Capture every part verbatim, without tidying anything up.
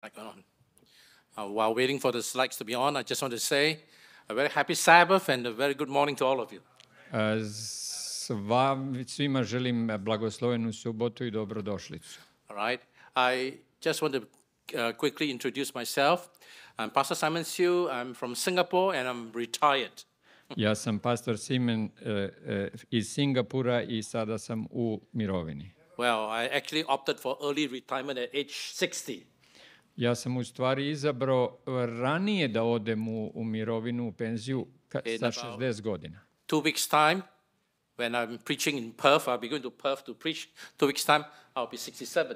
mic on. Uh, while waiting for the slides to be on, I just want to say a very happy Sabbath and a very good morning to all of you. Uh, Sva, svima želim blagoslovenu subotu I dobrodošlicu. All right. I just want to uh, quickly introduce myself. I'm Pastor Simon Siu. I'm from Singapore and I'm retired. Ja sam pastor Simen uh, uh, iz Singapura I sada sam u mirovini. Well, I actually opted for early retirement at age sixty. Ja sam u stvari izabrao ranije da odem u, u mirovinu, u penziju ka, sa šezdeset godina. Two weeks time, when I'm preaching in Perth, I'll be going to Perth to preach. Two weeks time, I'll be sixty-seven.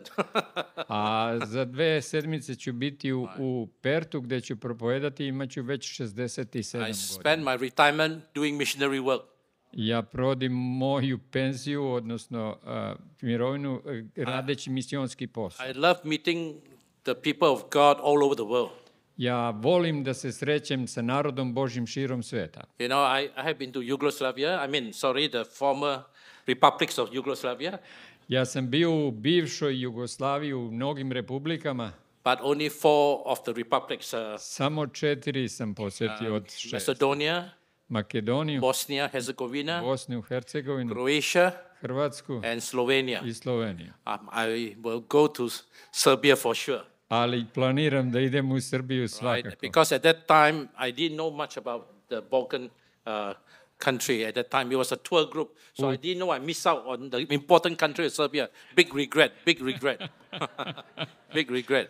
A za dve sedmice ću biti u, u Pertu gdje ću propovedati, imaću već šezdeset sedam I spend godina. my retirement doing missionary work. Ja provodim moju penziju, odnosno uh, mirovinu, uh, radeći misionski posao. I love meeting the people of God all over the world. Ja volim da se srećem sa narodom Božjim širom sveta. You know, I, I have been to Yugoslavia. I mean, sorry, the former republics of Yugoslavia. Ja sam bio u bivšoj Jugoslaviji u mnogim republikama. But only four of the republics. Uh, Samo četiri sam posjetio um, od šest. Macedonia, Makedoniju, Bosnia, Herzegovina, Bosnu, Hercegovinu, Croatia, Hrvatsku and Slovenia. I Sloveniju. Um, I will go to Serbia for sure. Ali planiram da idem u Srbiju svakako. Right? Because at that time, I didn't know much about the Balkan uh, country. At that time, it was a tour group. So I didn't know I missed out on the important country of Serbia. Big regret, big regret. Big regret.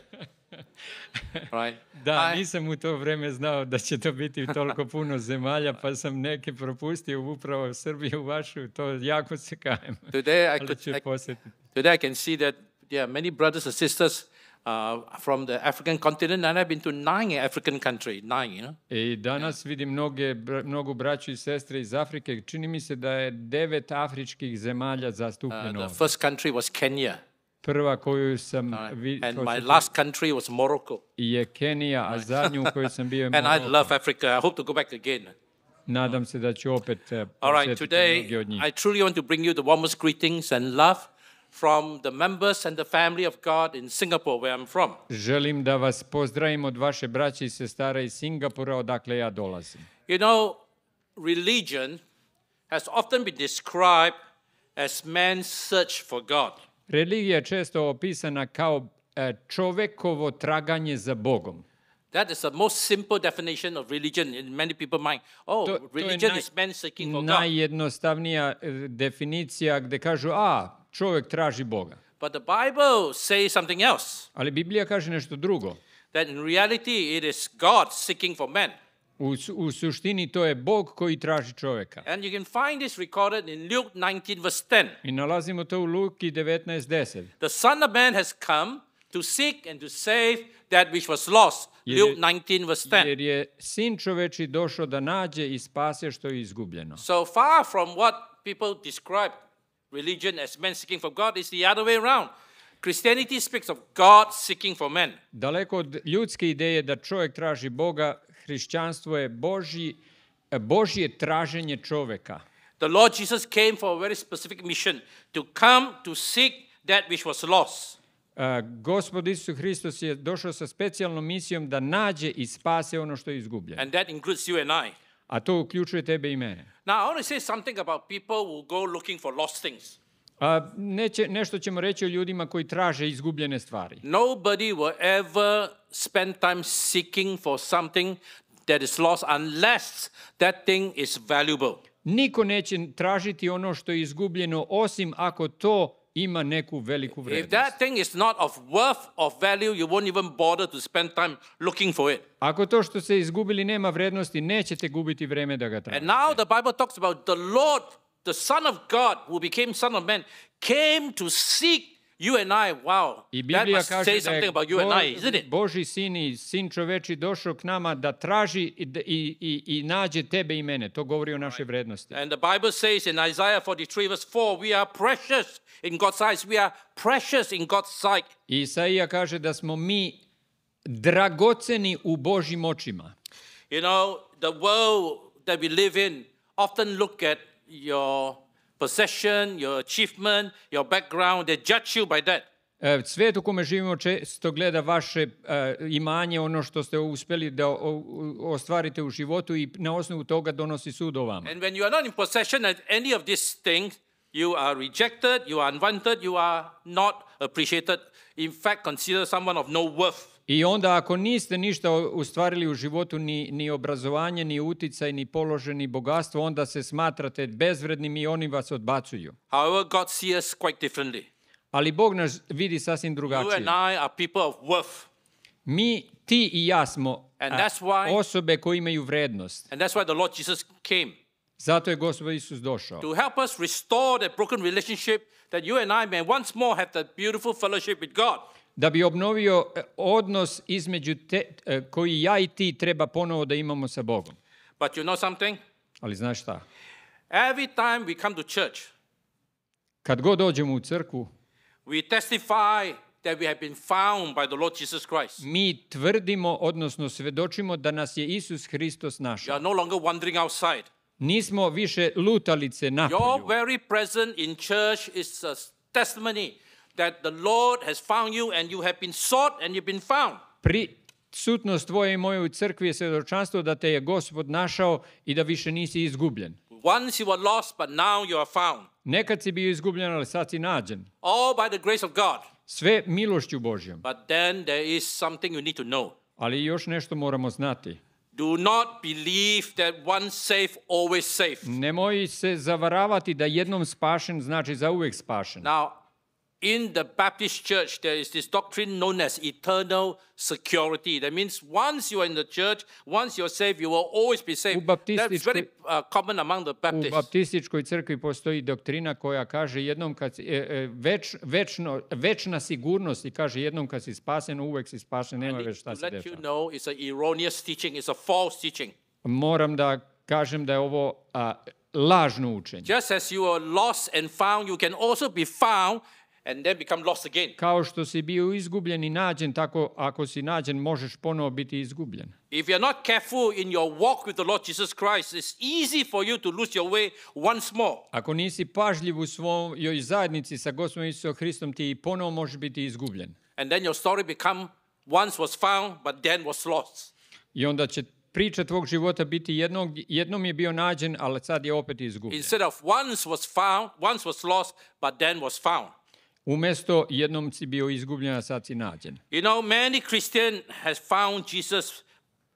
Right? Da, I, nisam u to vreme znao da će to biti toliko puno zemalja, pa sam neke propustio upravo Srbiju vašu, to jako se kajem. Today I, Ali could, ću I, posjetiti. today I can see that there are many brothers and sisters uh, from the African continent, and I've been to nine African countries, nine, you know. I danas vidim mnoge, mnogu braću I sestre iz Afrike. Čini mi se da je devet afričkih zemalja zastupljeno. Uh, ovdje. the first country was Kenya. Prva koju sam Uh, vi, and my posjetio last country was Morocco. je Kenija, a zadnju u kojoj sam bio je And I Moroko. love Africa. I hope to go back again. Nadam se da ću opet uh, All right, posjetiti today mnoge od njih. I truly want to bring you the warmest greetings and love from the members and the family of God in Singapore, where I'm from. Želim da vas pozdravim od vaše braće I sestara iz Singapura, odakle ja dolazim. You know, religion has often been described as man's search for God. Religija je često opisana kao e, čovekovo traganje za Bogom. That is the most simple definition of religion in many people's mind. Oh, To, to je religion naj, is man seeking for God. najjednostavnija e, definicija gde kažu, a, čovek traži Boga. But the Bible says something else. Ali Biblija kaže nešto drugo. That in reality it is God seeking for man. U, u suštini to je Bog koji traži čoveka. And you can find this recorded in Luke nineteen verse ten. I nalazimo to u Luki devetnaest deset. The Son of Man has come to seek and to save that which was lost. Jer je- Luke nineteen verse ten. Jer je sin čoveči došao da nađe I spase što je izgubljeno. So far from what people describe religion as man seeking for God, is the other way around. Christianity speaks of God seeking for men. Daleko od ljudske ideje da čovjek traži Boga, hrišćanstvo je Božji, Božje traženje čoveka. The Lord Jesus came for a very specific mission, to come to seek that which was lost. Uh, Gospod Isus Hristos je došao sa specijalnom misijom da nađe I spase ono što je izgubljeno. And that includes you and I. A to uključuje tebe I mene. Now, I want to say something about people who go looking for lost things. A neće, nešto ćemo reći o ljudima koji traže izgubljene stvari. Nobody will ever spend time seeking for something that is lost unless that thing is valuable. Niko neće tražiti ono što je izgubljeno osim ako to ima neku veliku If vrednost. that thing is not of worth, of value, you won't even bother to spend time looking for it. Ako to što ste izgubili nema vrednosti, nećete gubiti vreme da ga And tražite. now the Bible talks about the Lord, the Son of God, who became Son of Man, came to seek you and I. Wow, I that Biblija must say kaže da something je about you and I, isn't it? Božji sin I sin čoveči došao k nama da traži i, i, i, I nađe tebe I mene. To govori o našoj vrednosti. And the Bible says in Isaiah forty-three verse four, we are precious in God's eyes. We are precious in God's sight. I Isaija kaže da smo mi dragoceni u Božjim očima. You know, the world that we live in often look at your possession, your achievement, your background. They judge you by that. E, Svet u kome živimo često gleda vaše e, imanje, ono što ste uspeli da o- o- ostvarite u životu i na osnovu toga donosi sud o vama. And when you are not in possession of any of these things, you are rejected, you are unwanted, you are not appreciated. In fact, consider someone of no worth. I onda ako niste ništa ustvarili u životu, ni, ni obrazovanje, ni uticaj, ni položaj, ni bogatstvo, onda se smatrate bezvrednim i oni vas odbacuju. However, God sees us quite differently. Ali Bog nas vidi sasvim You drugačije. and I are people of worth. Mi, ti i ja smo And a, that's why- osobe koje imaju vrednost. And that's why the Lord Jesus came, Zato je Gospod Isus došao. to help us restore that broken relationship, that you and I may once more have that beautiful fellowship with God. Da bi obnovio e, odnos između te, e, koji ja i ti treba ponovo da imamo sa Bogom. But you know something? Ali znaš šta? Every time we come to church, Kad god dođemo u crkvu, we testify that we have been found by the Lord Jesus Christ. mi tvrdimo, odnosno svedočimo da nas je Isus Hristos You našao. are no longer wandering outside. Nismo više lutalice Your napolju. very presence in church is a testimony that the Lord has found you and you have been sought and you've been found. Prisutnost tvoje i moje u crkvi je svedočanstvo da te je Gospod našao i da više nisi izgubljen. Once you were lost, but now you are found. Nekad si bio izgubljen, ali sad si nađen. All by the grace of God. Sve milošću Božjom. But then there is something you need to know. Ali još nešto moramo znati. Do not believe that once safe, always safe. Nemoj se zavaravati da jednom spašen znači zauvek spašen. Now, in the Baptist church, there is this doctrine known as eternal security. That means once you are in the church, once you are saved, you will always be saved. U baptističkoj- That's very uh, common among the U Baptists. baptističkoj crkvi postoji doktrina koja kaže jednom kad si, e, e, več, večno, večna sigurnost i kaže jednom kad si spasen, uvek si spašen, nema već šta To se let you dešava. know, it's an erroneous teaching, it's a false teaching. Moram da kažem da je ovo a, lažno učenje. Just as you are lost and found, you can also be found and then become lost again. Kao što si bio izgubljen i nađen, tako ako si nađen možeš ponovo biti izgubljen. If you're not careful in your walk with the Lord Jesus Christ, it's easy for you to lose your way once more. Ako nisi pažljiv u svojoj zajednici sa Gospodom Isusom Hristom, ti i ponovo možeš biti izgubljen. And then your story become once was found, but then was lost. I onda će priča tvog života biti jednog, jednom je bio nađen, ali sad je opet izgubljen. Instead of once was found, once was lost, but then was found. Umesto jednom si bio izgubljen, a sad si nađen. You know, many Christians has found Jesus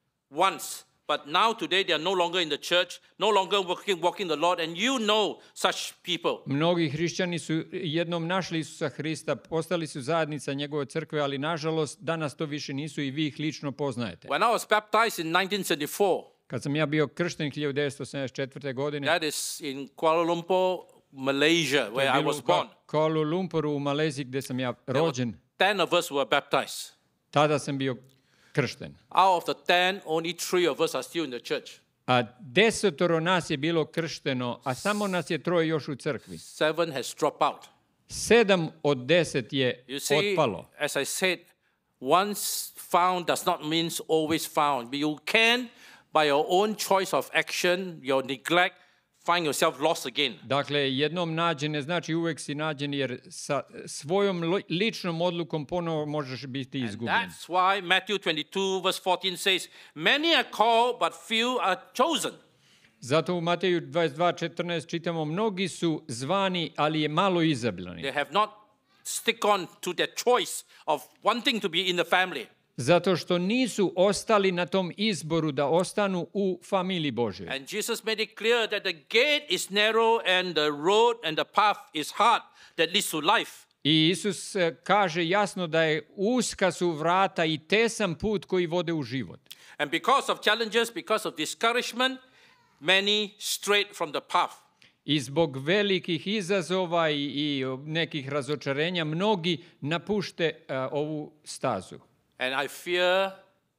once, but now today they are no longer in the church, no longer walking, walking the Lord, and you know such people. Mnogi hrišćani su jednom našli Isusa Hrista, postali su zajednica njegove crkve, ali nažalost danas to više nisu i vi ih lično poznajete. When I was baptized in nineteen seventy-four, Kad sam ja bio kršten hiljadu devetsto sedamdeset četvrte. godine, that is in Kuala Lumpur, Malaysia, to je where I bilo was u born. Ka- Kuala Lumpuru u Maleziji gde sam ja rođen, Ten of us were baptized. tada sam bio kršten. Out of the ten, only three of us are still in the church. A desetoro nas je bilo kršteno, a samo nas je troje još u crkvi. Seven has dropped out. Sedam od deset je You see, otpalo. as I said, once found does not mean always found. But you can, by your own choice of action, your neglect, find yourself lost again. Dakle, jednom nađen ne znači uvek si nađen, jer sa svojom lo- ličnom odlukom ponovo možeš biti izgubljen. That's why Matthew twenty-two, verse fourteen says, Many are called, but few are chosen. Zato u Mateju dvadeset dva četrnaest čitamo, mnogi su zvani, ali je malo izabrani. They have not stick on to their choice of wanting to be in the family. Zato što nisu ostali na tom izboru da ostanu u familiji Božjoj. And Jesus made it clear that the gate is narrow and the road and the path is hard that leads to life. I Isus e, kaže jasno da je uska su vrata i tesan put koji vode u život. And because of challenges, because of discouragement, many strayed from the path. I zbog velikih izazova i, i nekih razočarenja mnogi napušte e, ovu stazu. And I fear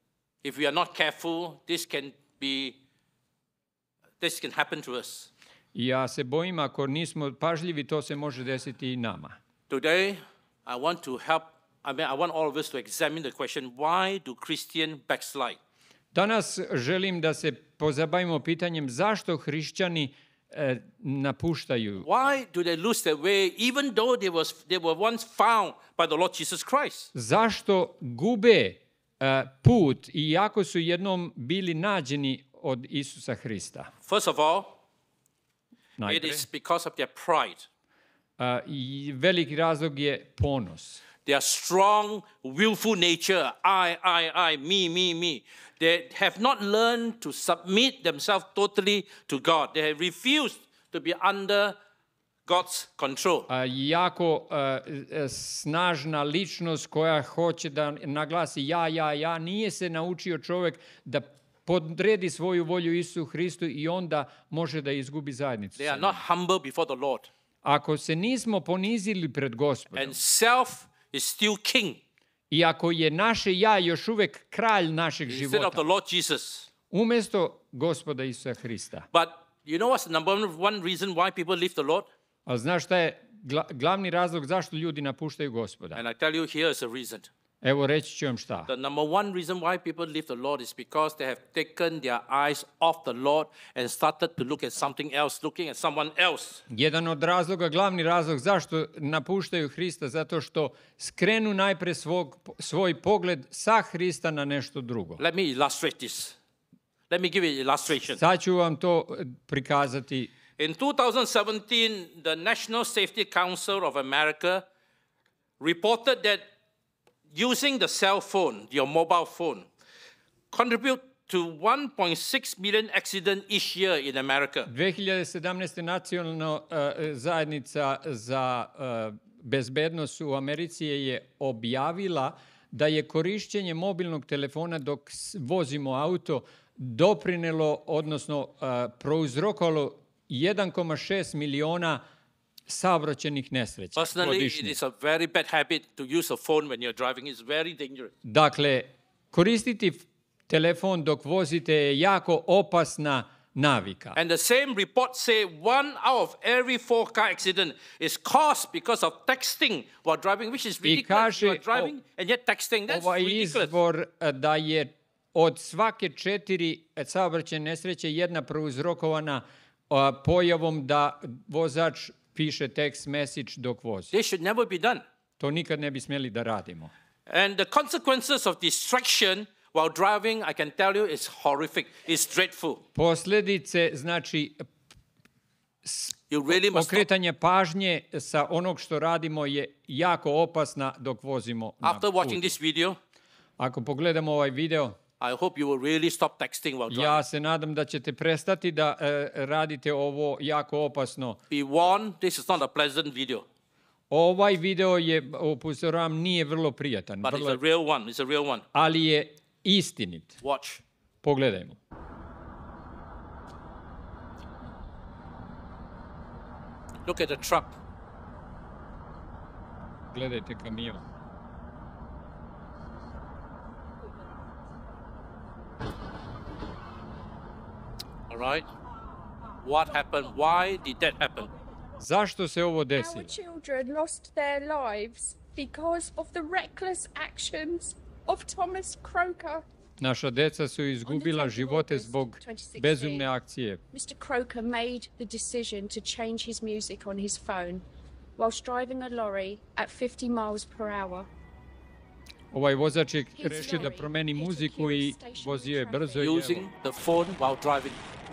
if we are not careful, this can be, this can happen to us. I ja se bojim, ako nismo pažljivi, to se može desiti i nama. Today, I want to help, I mean, I want all of us to examine the question, why do Christians backslide? Danas želim da se pozabavimo pitanjem zašto hrišćani e, napuštaju. Why do they lose their way even though they, was, they were once found by the Lord Jesus Christ? Zašto gube e, put iako su jednom bili nađeni od Isusa Hrista? First of all, it Najpre, is because of their pride. e, i veliki razlog je ponos. Their strong, willful nature, I, I, I, me, me, me. They have not learned to submit themselves totally to God. They have refused to be under God's control. A, jako e, e, snažna ličnost koja hoće da naglasi ja, ja, ja, nije se naučio čovjek da podredi svoju volju Isusu Hristu i onda može da izgubi zajednicu. They sa are njim. not humble before the Lord. Ako se nismo ponizili pred Gospodom, And self is still king i ako je naše ja još uvek kralj našeg instead of života, the Lord Jesus. umjesto Gospoda Isusa Hrista. But you know what's the number one reason why people leave the Lord? Ali znaš šta je gla- glavni razlog zašto ljudi napuštaju Gospoda? And I tell you, here is a reason. Evo reći ću vam šta. The number one reason why people leave the Lord is because they have taken their eyes off the Lord and started to look at something else, looking at someone else. Jedan od razloga, glavni razlog zašto napuštaju Hrista, zato što skrenu najpre svog, svoj pogled sa Hrista na nešto drugo. Let me illustrate this. Let me give you an illustration. Sad ću vam to prikazati. In two thousand seventeen, the National Safety Council of America reported that using the cell phone, your mobile phone, contribute to one point six million accidents each year in America. dve hiljade sedamnaeste. nacionalna uh, zajednica za uh, bezbednost u Americi je objavila da je korišćenje mobilnog telefona dok vozimo auto doprinelo, odnosno uh, prouzrokovalo jedan zarez šest miliona saobraćajnih nesreća Personally, godišnje. it is a very bad habit to use a phone when you're driving. It's very dangerous. Dakle, koristiti telefon dok vozite je jako opasna navika. And the same report say one out of every four car accident is caused because of texting while driving, which is ridiculous. kaže, You are driving and yet texting. That's Ovaj ridiculous. izvor eh, da je od svake četiri saobraćajne nesreće jedna prouzrokovana eh, pojavom da vozač piše text message dok vozi. They should never be done. To nikad ne bi smjeli da radimo. And the consequences of distraction while driving, I can tell you, is horrific. It's dreadful. Posljedice, znači, You really must stop. okretanje pažnje sa onog što radimo je jako opasna dok vozimo na After watching putu. this video, Ako pogledamo ovaj video, I hope you will really stop texting while driving. ja se nadam da ćete prestati da e, radite ovo jako opasno. Be warned, this is not a pleasant video, Ovaj video je, upozoravam, nije vrlo prijatan, but vrlo, it's a real one. It's a real one. ali je istinit. Watch. Pogledajmo. Look at the truck. Gledajte kamion. All right? What happened? Why did that happen? Zašto se ovo Our desilo? children lost their lives because of the reckless actions of Thomas Croker. Naša deca su izgubila živote zbog bezumne akcije. Mister Croker made the decision to change his music on his phone whilst driving a lorry at fifty miles per hour. Ovaj vozač je rešio da promeni muziku i vozio je brzo i evo, Using the phone while driving.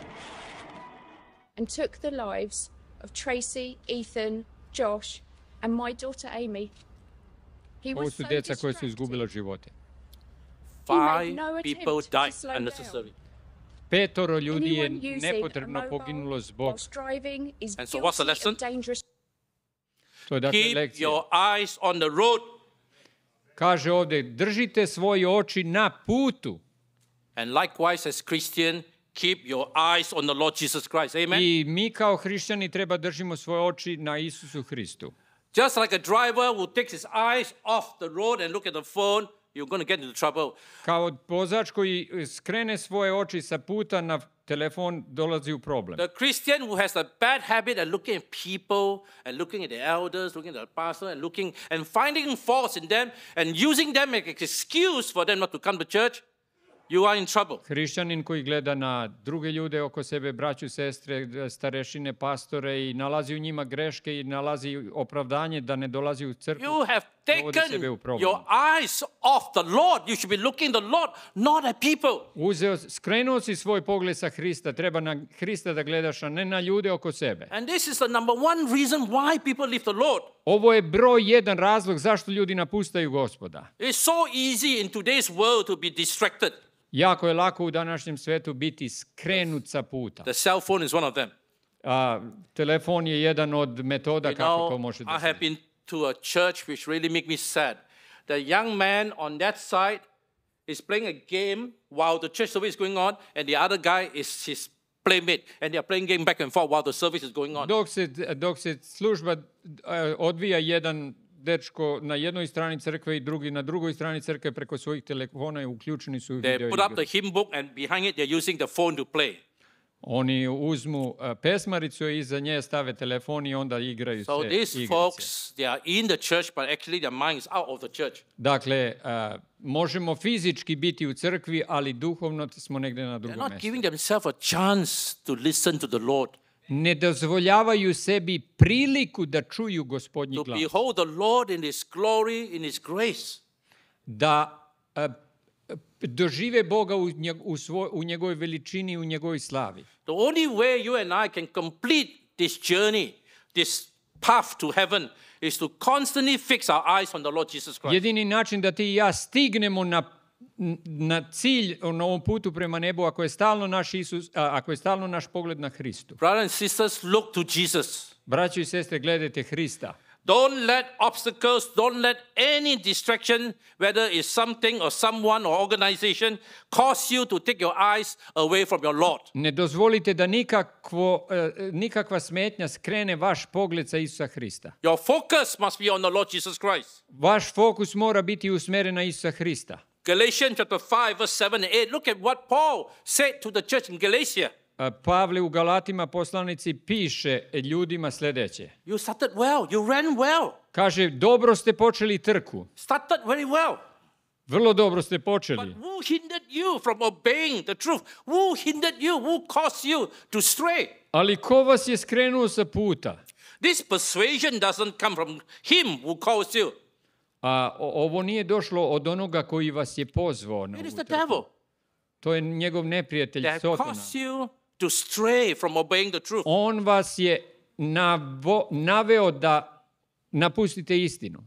And took the lives of Tracy, Ethan, Josh, and my daughter Amy. He ovo was su so deca koje su distracted. izgubila živote. Five no attempt people to died slow unnecessarily. Petoro ljudi je Anyone using a nepotrebno mobile poginulo zbog, whilst driving is And so what's the guilty lesson? of dangerous. to je dakle Keep lekcija. your eyes on the road. Kaže ovdje, držite svoje oči na putu. And likewise, as Christian, keep your eyes on the Lord Jesus Christ. Amen. I mi kao hrišćani treba držimo svoje oči na Isusu Hristu. Just like a driver who takes his eyes off the road and look at the phone, you're going to get into trouble. Kao vozač koji skrene svoje oči sa puta na telefon, dolazi u problem. The Christian who has a bad habit of looking at people and looking at the elders, looking at the pastor and looking and finding faults in them and using them as an excuse for them not to come to church, you are in trouble. Hrišćanin koji gleda na druge ljude oko sebe, braću, sestre, starešine, pastore i nalazi u njima greške i nalazi opravdanje da ne dolazi u crkvu, You have dovodi sebe taken u problem. your eyes off the Lord. You should be looking the Lord, not at people. Uzeo, skrenuo si svoj pogled sa Hrista, treba na Hrista da gledaš, a ne na ljude oko sebe. And this is the number one reason why people leave the Lord. Ovo je broj jedan razlog zašto ljudi napustaju Gospoda. It's so easy in today's world to be distracted. Jako je lako u današnjem svetu biti skrenut sa puta. The cell phone is one of them. A, telefon je jedan od metoda You kako to know, može I da have se... been to a church which really make me sad. The young man on that side is playing a game while the church service is going on, and the other guy is his playmate, and they are playing game back and forth while the service is going on. Dok se, dok se služba eh, odvija, jedan dečko na jednoj strani crkve i drugi na drugoj strani crkve preko svojih telefona i uključeni su u They video put up igre. the hymn book, and behind it they're using the phone to play. Oni uzmu eh, pesmaricu i iza nje stave telefon i onda igraju So se these igrice. folks, they are in the church, but actually their mind is out of the church. Dakle, eh, možemo fizički biti u crkvi, ali duhovno smo negde na They're drugom not mjestu. giving themselves a chance to listen to the Lord, Ne dozvoljavaju sebi priliku da čuju Gospodnji to glas. behold the Lord in His glory, in His grace. Da a, dožive Boga u, njeg, u, svoj, u njegovoj veličini i u njegovoj slavi. The only way you and I can complete this journey, this path to heaven, is to constantly fix our eyes on the Lord Jesus Christ. Jedini način da ti i ja stignemo na, na cilj na ovom putu prema nebu, ako je stalno naš Isus, a, ako je stalno naš pogled na Hristu. Brothers and sisters, look to Jesus. Braćo i sestre, gledajte Hrista. Don't let obstacles, don't let any distraction, whether it's something or someone or organization, cause you to take your eyes away from your Lord. Ne dozvolite da nikakvo, e, nikakva smetnja skrene vaš pogled sa Isusa Hrista. Your focus must be on the Lord Jesus Christ. Vaš fokus mora biti usmeren na Isusa Hrista. Galatians chapter five, verse seven and eight. Look at what Paul said to the church in Galatia. A, Pavle u Galatima poslanici piše ljudima sljedeće. You started well, you ran well, Kaže, dobro ste počeli trku. started very well. Vrlo dobro ste But počeli. who hindered you from obeying the truth? Who hindered you? Who caused you to stray? Ali ko vas je skrenuo sa puta? This persuasion doesn't come from him who calls you. A o- ovo nije došlo od onoga koji vas je pozvao na It is ovu the trku. devil To je njegov neprijatelj, that Sotona. caused you to stray from obeying the truth. On vas je navo, naveo da napustite istinu.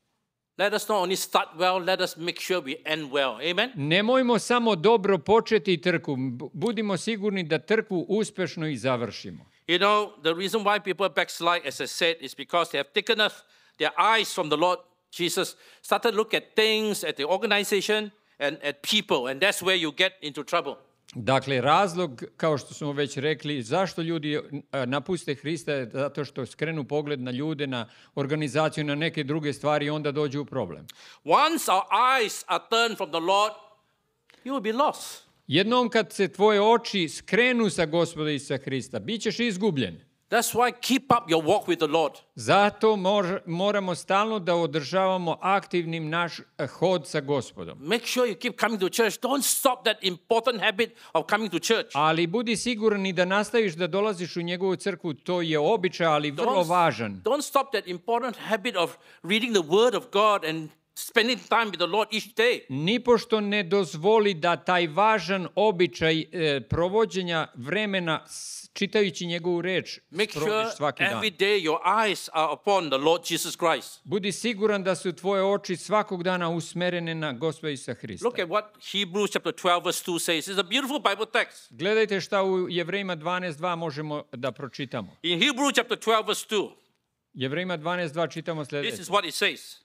Let us not only start well, let us make sure we end well. Amen? Nemojmo samo dobro početi trku. B- Budimo sigurni da trku uspešno i završimo. You know, the reason why people backslide, as I said, is because they have taken off their eyes from the Lord Jesus, started to look at things, at the organization, and at people, and that's where you get into trouble. Dakle, razlog, kao što smo već rekli, zašto ljudi a, napuste Hrista je zato što skrenu pogled na ljude, na organizaciju, na neke druge stvari i onda dođu u problem. Once our eyes are turned from the Lord, you will be lost. Jednom kad se tvoje oči skrenu sa Gospoda Isusa Hrista, bit ćeš izgubljen. That's why keep up your walk with the Lord. Zato mor, moramo stalno da održavamo aktivnim naš eh, hod sa Gospodom. Make sure you keep coming to church. Don't stop that important habit of coming to church. Ali budi siguran i da nastaviš da dolaziš u njegovu crkvu, to je običaj, ali vrlo važan. don't stop that important habit of reading the Word of God and spending time with the Lord each day. Nipošto ne dozvoli da taj važan običaj e, provođenja vremena s- čitajući njegovu reč Make sure sprovodiš svaki dan. every day your eyes are upon the Lord Jesus Christ. Budi siguran da su tvoje oči svakog dana usmerene na Gospoda Isusa Hrista. Look at what Hebrews chapter twelve verse two says. It's a beautiful Bible text. Gledajte šta u Jevrejima dvanaest dva možemo da pročitamo. In Hebrews chapter twelve verse two, Jevrejima dvanaest dva čitamo this sljedeće. is what it says.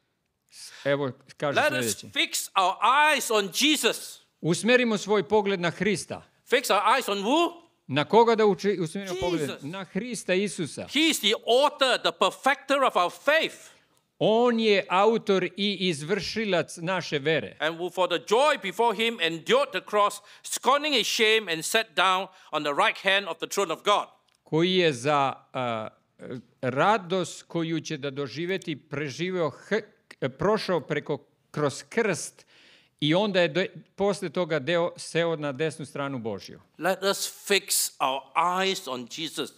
Evo, kaže Let us sljedeće. fix our eyes on Jesus. Usmerimo svoj pogled na Hrista. Fix our eyes on who? Na koga da uči, usmerimo Jesus. pogled? Na Hrista Isusa. He is the author, the perfecter of our faith. On je autor i izvršilac naše vere. And who for the joy before him endured the cross, scorning his shame, and sat down on the right hand of the throne of God. Koji je za a, radost koju će da doživeti preživeo, h, prošao preko kroz krst i onda je de, posle toga deo seo na desnu stranu Božju. Let us fix our eyes on Jesus.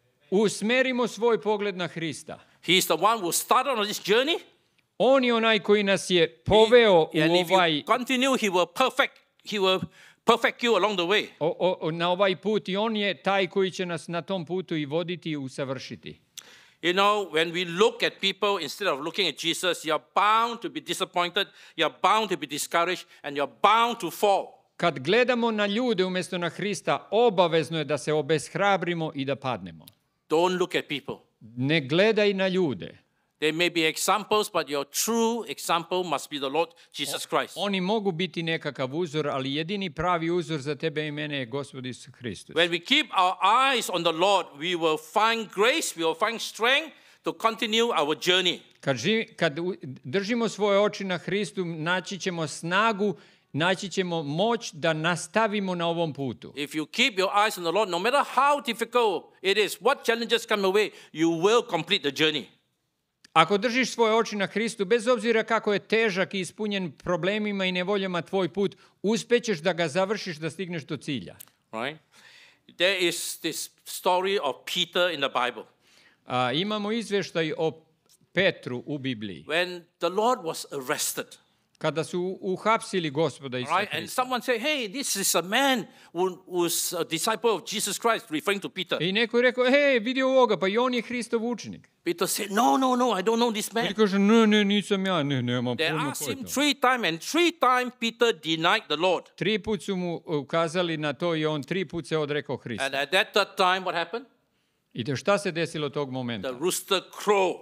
Usmerimo svoj pogled na Hrista. He is the one who started on this journey. On je onaj koji nas je poveo u And if ovaj, you continue, he will perfect, he will perfect you along the way. o, o, na ovaj put i on je taj koji će nas na tom putu i voditi i usavršiti. You know, when we look at people instead of looking at Jesus, you're bound to be disappointed, you're bound to be discouraged, and you're bound to fall. Kad gledamo na ljude umjesto na Hrista, obavezno je da se obeshrabrimo i da padnemo. Don't look at people. Ne gledaj na ljude. They may be examples, but your true example must be the Lord Jesus Christ. Oni mogu biti nekakav uzor, ali jedini pravi uzor za tebe i mene je Gospod Isus Hristos. When we keep our eyes on the Lord, we will find grace, we will find strength to continue our journey. Kad, živ, kad u- držimo svoje oči na Hristu, naći ćemo snagu, naći ćemo moć da nastavimo na ovom putu. If you keep your eyes on the Lord, no matter how difficult it is, what challenges come your way, you will complete the journey. Ako držiš svoje oči na Hristu, bez obzira kako je težak i ispunjen problemima i nevoljama tvoj put, uspećeš da ga završiš, da stigneš do cilja. Right? There is this story of Peter in the Bible. A, imamo izvještaj o Petru u Bibliji. When the Lord was arrested, Kada su uhapsili Gospoda Isusa right? And Hrista. someone said, hey, this is a man who was a disciple of Jesus Christ, referring to Peter. I neko je rekao, hej, vidi ovoga, pa i on je Hristov učenik. Peter said, no, no, no, I don't know this I man. kaže, ne, ne, nisam ja, ne, nemam They pojma asked ko je him to. three times, and three times Peter denied the Lord. Tri put su mu ukazali na to i on tri put se odrekao Hrista. And at that third time, what happened? I te šta se desilo tog momenta? The rooster crowed.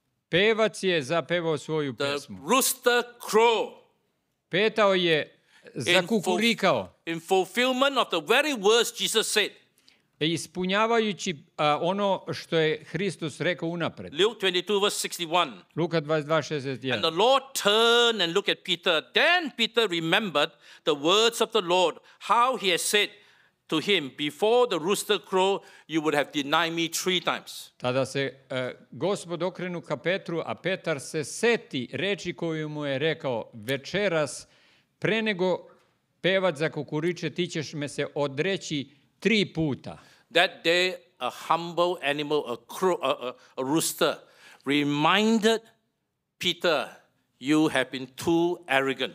Pevac je zapevao svoju The pesmu. rooster crowed. Petao je, In, zakukurikao, in fulfillment of the very words Jesus said. ispunjavajući a, ono što je Hristos rekao unapred. Luke twenty-two, verse sixty-one. Luka dvadeset dva šezdeset And jedan. the Lord turned and looked at Peter. Then Peter remembered the words of the Lord, how he had said to him, before the rooster crow, you would have denied me three times. Tada se e, Gospod okrenu ka Petru, a Petar se seti reči koju mu je rekao, večeras, pre nego pevac zakukuriče, ti ćeš me se odreći tri puta. That day, a humble animal, a, crow, a, a, a rooster, reminded Peter, you have been too arrogant.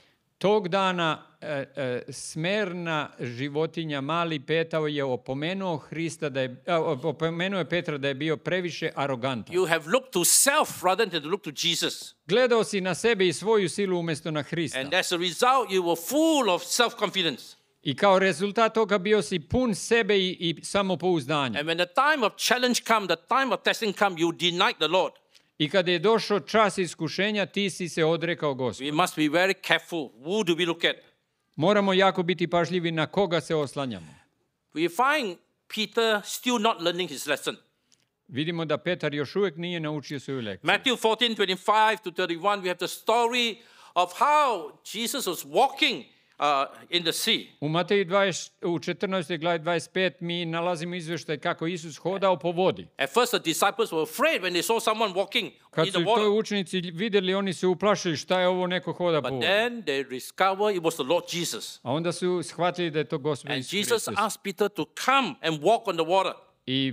Tog dana e, e, smerna životinja, mali petao je opomenuo Hrista da je, a, opomenuo je Petra da je bio previše arogantan. You have looked to self rather than to look to Jesus. Gledao si na sebe i svoju silu umjesto na Hrista. And as a result, you were full of self-confidence. I kao rezultat toga bio si pun sebe i, i samopouzdanja. And when the time of challenge come, the time of testing come, you denied the Lord. I kada je došao čas iskušenja, ti si se odrekao Gospodu. We must be very careful. Who do we look at? Moramo jako biti pažljivi na koga se oslanjamo. We find Peter still not learning his lesson. Vidimo da Petar još uvijek nije naučio svoju lekciju. Matthew fourteen, twenty-five to thirty-one, we have the story of how Jesus was walking uh, in the sea. U Mateju dvadeset, u četrnaestoj glavi dvadeset pet mi nalazimo izvještaj kako Isus hodao po vodi. At first, the disciples were afraid when they saw someone walking Kad in su the to water. učenici vidjeli, oni se uplašili šta je ovo, neko hoda po But vodi. then they discovered it was the Lord Jesus. A onda su shvatili da je to Gospod And Isus Jesus Hristos. asked Peter to come and walk on the water. I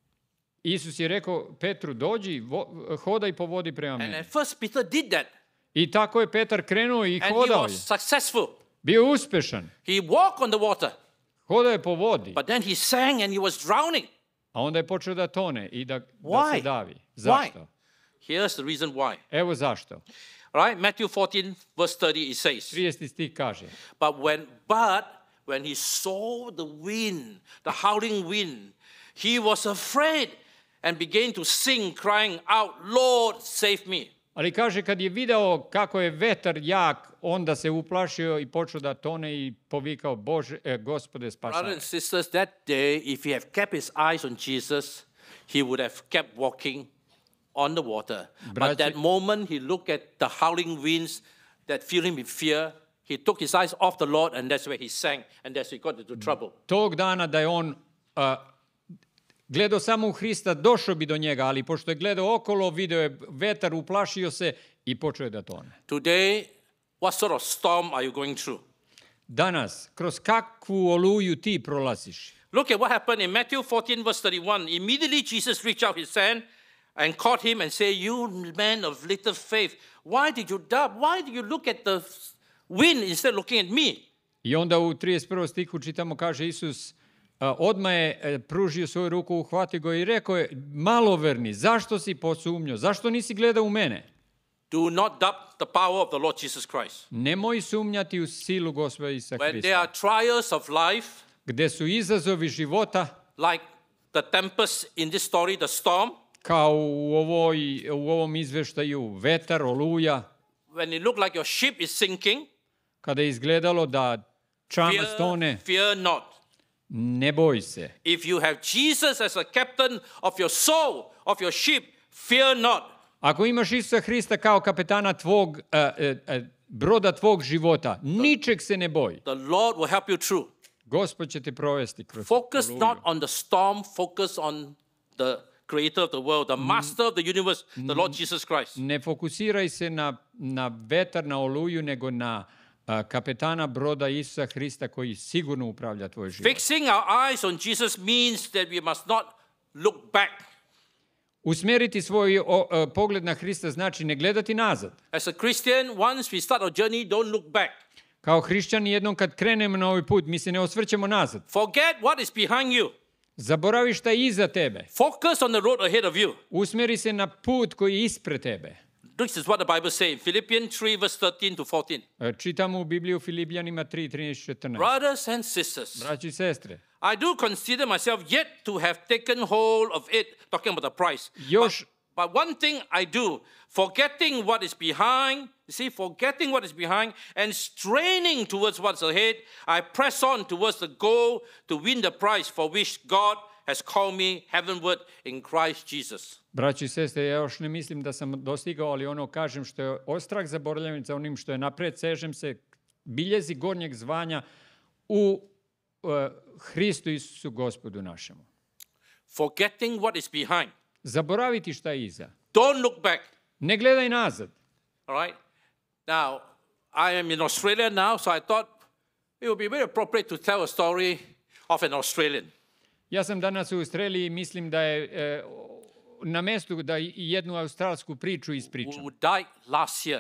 Isus je rekao Petru, dođi, vo, hodaj po vodi prema And meni. at first, Peter did that. I tako je Petar krenuo i And he hodao je. was successful. Bio uspešan. He walked on the water. Hodao je po vodi. But then he sang and he was drowning. A onda je počeo da tone i da, da Why? se davi. Why? Zašto? Here's the reason why. Evo zašto. Right? Matthew fourteen, verse thirty, it says, trideseti stih kaže. But when, but when he saw the wind, the howling wind, he was afraid and began to sing, crying out, Lord, save me. Ali kaže, kad je video kako je vetar jak, onda se uplašio i počeo da tone i povikao, Bože, eh, Gospode, Brothers spasaj. and sisters, that day, if he had kept his eyes on Jesus, he would have kept walking on the water. But Braći- that moment, he looked at the howling winds that filled him with fear. He took his eyes off the Lord, and that's where he sank, and that's where he got into trouble. Tog dana da je on a, gledao samo u Hrista, došao bi do njega, ali pošto je gledao okolo, video je vetar, uplašio se i počeo je da tone. Today, What sort of storm are you going through? Danas, kroz kakvu oluju ti prolaziš? Look at what happened in Matthew fourteen, verse thirty-one. Immediately Jesus reached out his hand and caught him and said, "You man of little faith, why did you doubt? Why did you look at the wind instead of looking at me?" I onda u trideset prvom stihu čitamo, kaže Isus, a, odmah je e, pružio svoju ruku, uhvatio ga i rekao je, maloverni, zašto si posumnjao? Zašto nisi gledao u mene? Do not doubt the power of the Lord Jesus Christ. Nemoj sumnjati u silu Gospoda Isusa When there Hrista. are trials of life, Gde su izazovi života, like the tempest in this story, the storm, kao u, ovoj, u ovom izveštaju vetar, oluja, when it looked like your ship is sinking, kada je izgledalo da čamac fear, tone, fear not. ne boj se. If you have Jesus as a captain of your soul, of your ship, fear not. Ako imaš Isusa Hrista kao kapetana tvog, a, a, a, broda tvog života, ničeg se ne boj. The Lord will help you through. Gospod će te provesti kroz Focus oluju. not on the storm, focus on the creator of the world, the master of the universe, the Lord Jesus Christ. Ne fokusiraj se na, na vetar, na oluju, nego na a, kapetana broda Isusa Hrista koji sigurno upravlja tvoj život. Fixing our eyes on Jesus means that we must not look back. Usmeriti svoj o, a, pogled na Hrista znači ne gledati nazad. As a Christian, once we start our journey, don't look back. Kao hrišćani jednom kad krenemo na ovaj put, mi se ne osvrćemo nazad. Forget what is behind you. Zaboravi šta je iza tebe. Focus on the road ahead of you. Usmeri se na put koji je ispred tebe. This is what the Bible says in Philippians three, verse thirteen to fourteen. E, Čitamo u Bibliju Filipljanima tri, trinaest, četrnaest. Brothers and sisters, Braći i sestre, I do consider myself yet to have taken hold of it, talking about the price. još But one thing I do, forgetting what is behind, you see, forgetting what is behind and straining towards what's ahead, I press on towards the goal to win the prize for which God has called me heavenward in Christ Jesus. Braći i sestre, ja još ne mislim da sam dostigao, ali ono kažem što je ostrah zaboravljam za onim što je napred, sežem se biljezi gornjeg zvanja u uh, Hristu Isusu Gospodu našemu. Forgetting what is behind. Zaboraviti šta je iza. Don't look back. Ne gledaj nazad. All right? Now, I am in Australia now, so I thought it would be very appropriate to tell a story of an Australian. Ja sam danas u Australiji i mislim da je e, na mestu da jednu australsku priču ispričam. Who died last year.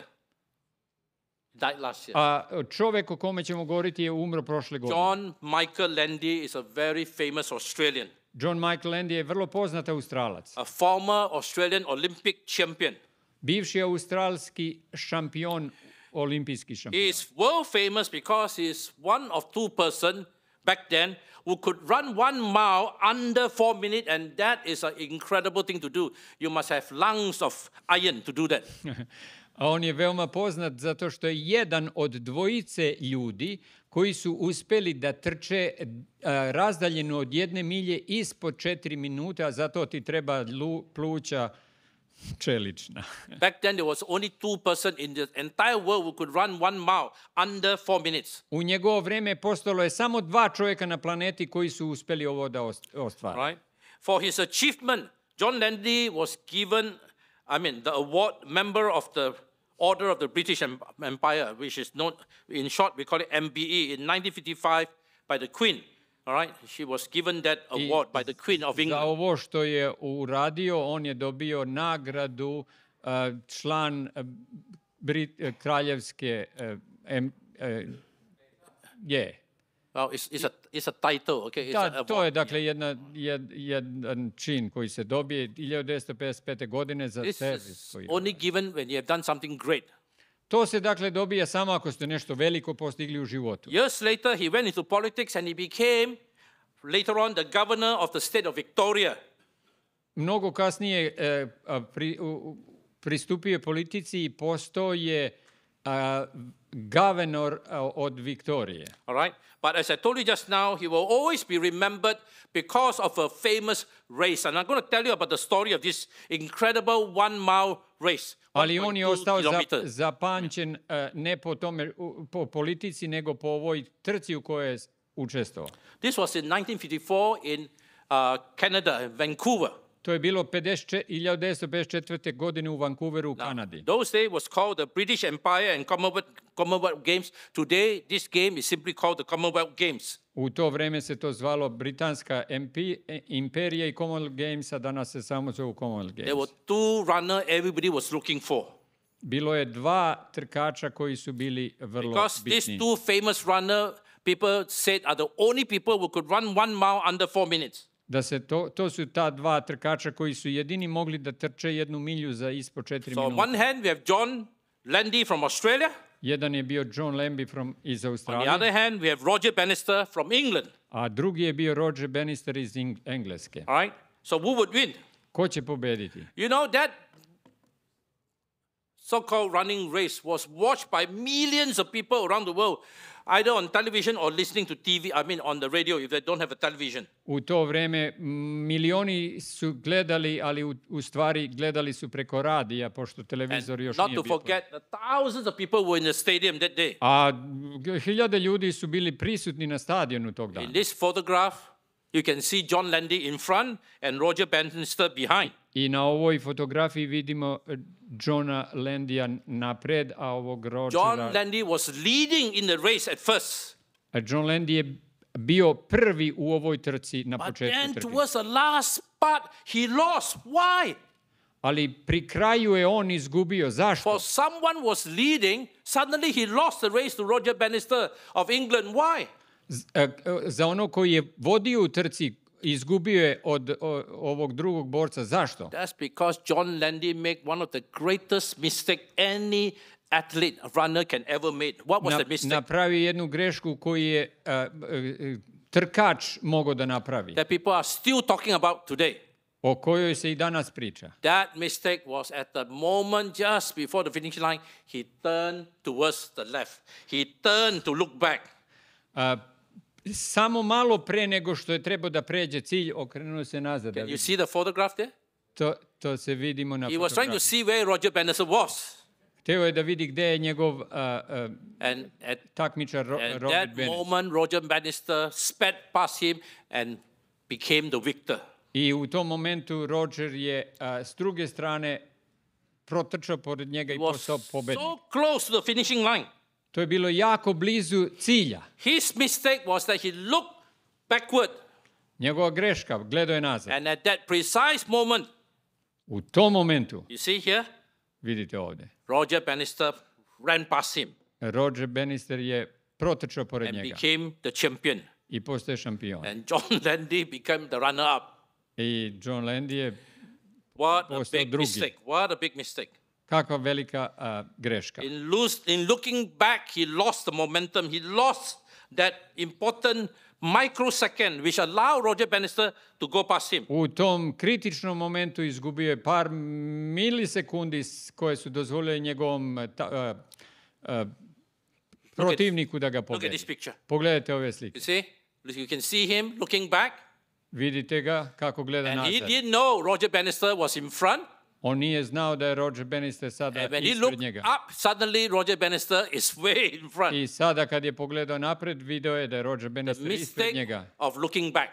Died last year. A čovek o kome ćemo govoriti je umro prošle godine. John Michael Landy is a very famous Australian, John Michael Landy je vrlo poznat Australac. a former Australian Olympic champion. Bivši australski šampion, olimpijski He šampion. is world famous because he is one of two person back then who could run one mile under four minutes, and that is an incredible thing to do. You must have lungs of iron to do that. A on je veoma poznat zato što je jedan od dvojice ljudi koji su uspeli da trče a, razdaljenu od jedne milje ispod četiri minute, a zato ti treba lu, pluća čelična. Back then, there was only two person in the entire world who could run one mile under four minutes. U njegovo vreme postojalo je samo dva čovjeka na planeti koji su uspeli ovo da ost- ostvare. Right? For his achievement, John Landy was given, I mean, the award member of the Order of the British Em- Empire, which is known, in short, we call it M B E, in nineteen fifty-five by the Queen. All right? She was given that award by the Queen of Za England. ovo što je uradio, on je dobio nagradu uh, član uh, Brit, uh, kraljevske uh, em, uh, je. Well, it's, it's, a, it's a title, okay? It's Da, a to award. je dakle jedna, jed, jedan čin koji se dobije hiljadu devetsto pedeset pete. godine za This servis. is Koji je. only given when you have done something great. To se dakle dobija samo ako ste nešto veliko postigli u životu. Years later, he went into politics and he became, later on, the governor of the state of Victoria. Mnogo kasnije e, a, pri, u, u- pristupio je politici i postao je a, governor a, od Viktorije. All right? But as I told you just now, he will always be remembered because of a famous race. And I'm going to tell you about the story of this incredible one mile race. Ali on je one point two ostao za, kilometers. zapamćen e, ne po tome, u- po politici, nego po ovoj trci u kojoj je učestvovao. This was in nineteen fifty-four in uh, Canada, Vancouver. To je bilo hiljadu devetsto pedeset četvrte. godine u Vancouveru u Kanadi. Those days was called the British Empire and Commonwealth, Commonwealth Games. Today, this game is simply called the Commonwealth Games. U to vreme se to zvalo Britanska imperija i Commonwealth Games, a danas se samo zovu Commonwealth Games. There were two runners everybody was looking for. Bilo je dva trkača koji su bili vrlo Because bitni. these two famous runners, people said, are the only people who could run one mile under four minutes. Da se to, to su ta dva trkača koji su jedini mogli da trče jednu milju za ispod četiri So on minuta. one hand, we have John Landy from Australia. Jedan je bio John Lambie from, iz On the Australije, other hand, we have Roger Bannister from England. a drugi je bio Roger Bannister iz Eng- Engleske. All right? So who would win? Ko će pobediti? You know, that so-called running race was watched by millions of people around the world, either on television or listening to T V, I mean on the radio if they don't have a television. U to vreme m, milioni su gledali, ali u, u stvari gledali su preko radija, pošto televizor još Not nije to bio. forget, the thousands of people were in the stadium that day. A g- hiljade ljudi su bili prisutni na stadionu tog In dana. this photograph, you can see John Landy in front and Roger Bannister behind. I na ovoj fotografiji vidimo eh, Johna Landija napred, a ovog John Rogera... Landy was leading in the race at first. A John Landy je bio prvi u ovoj trci na But početku then trke. towards the last part, he lost. Why? Ali pri kraju je on izgubio. Zašto? For someone was leading, suddenly he lost the race to Roger Bannister of England. Why? Z- e, e, Za ono koji je vodio u trci, izgubio je od o, ovog drugog borca. Zašto? That's because John Landy made one of the greatest mistake any athlete, runner can ever make. What was Na, the mistake? napravi jednu grešku koju je a, a, a, trkač mogao da napravi, That people are still talking about today. o kojoj se i danas priča. That mistake was at the moment just before the finish line, he turned towards the left. He turned to look back. A, samo malo pre nego što je trebao da pređe cilj, okrenuo se nazad. Da You vidi. see the photograph there? To, to se vidimo na He was trying to fotografiji. see where Roger Bannister was. Hteo je da vidi gde je njegov a, a, And at, takmičar Ro, at Robert that Bennett. moment, Roger Bannister sped past him and became the victor. I u tom momentu Roger je a, s druge strane protrčao pored njega i He was postao pobednik. so close to the finishing line. To je bilo jako blizu cilja. His mistake was that he looked backward. Njegova greška, gledao je nazad. And at that precise moment, U tom momentu, you see here, vidite ovde, Roger Bannister ran past him Roger Bannister je protrčao pored and njega became the champion. i postao šampion. And John Landy became the runner-up. I John Landy je What a postao big drugi. mistake. What a big mistake. kakva velika a, greška. In, lose, in looking back, he lost the momentum. He lost that important microsecond which allowed Roger Bannister to go past him. U tom kritičnom momentu izgubio je par milisekundi s- koje su dozvolile njegovom a, ta, a, a, protivniku da ga Look at pobedi. this picture. Pogledajte ove slike. You see? You can see him looking back. Vidite ga kako gleda And he nazad. didn't know Roger Bannister was in front. On nije znao da je Roger Bannister sada And when he ispred looked njega. up, suddenly Roger Bannister is way in front. I sada kad je pogledao napred, video je da je Roger The Bannister ispred mistake njega. of looking back.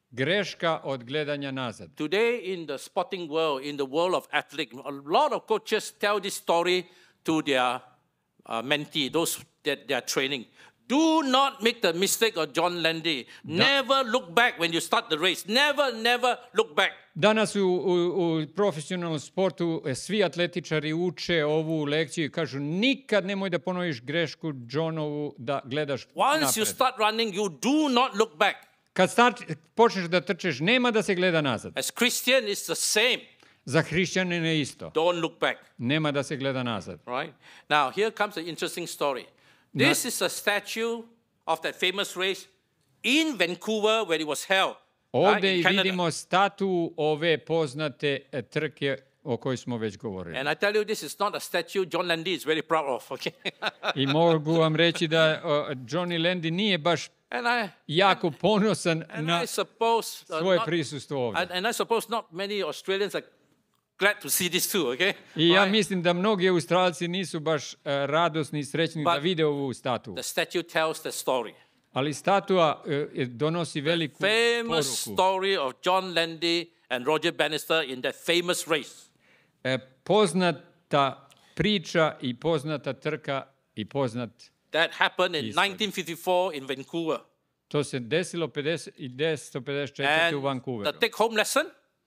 Greška od gledanja nazad. Today, in the sporting world, in the world of athletics, a lot of coaches tell this story to their uh, mentee, those that they are training. Do not make the mistake of John Landy. Never look back when you start the race. Never, never look back. Danas u, u, u profesionalnom sportu e, svi atletičari uče ovu lekciju i kažu nikad nemoj da ponoviš grešku Johnovu da gledaš Once you napred. start running, you do not look back. Kad start, počneš da trčeš, nema da se gleda nazad. As Christian, it's the same. Za hrišćanine je isto. Don't look back. Nema da se gleda nazad. Right? Now, here comes an interesting story. This is a statue of that famous race in Vancouver where it was held. right, Ovde in i Canada. vidimo statu ove poznate e, trke o kojoj smo već govorili. And I tell you, this is not a statue John Landy is very proud of. Okay? I mogu vam reći da o, Johnny Landy nije baš and I jako ponosan and na I suppose uh, svoje not- prisustvo ovde. and, and I suppose not many Australians are glad to see this too. Okay? I ja Right? mislim da mnogi Australci nisu baš e, radosni i srećni But da vide ovu statu. The statue tells the story. Ali statua e, donosi veliku Famous poruku. story of John Landy and Roger Bannister in that famous race. E, poznata priča i poznata trka i poznat... That happened in Ishod. nineteen fifty-four in Vancouver. To se desilo pedeset i devetsto pedeset četvrte u And Vancouveru. the take-home lesson,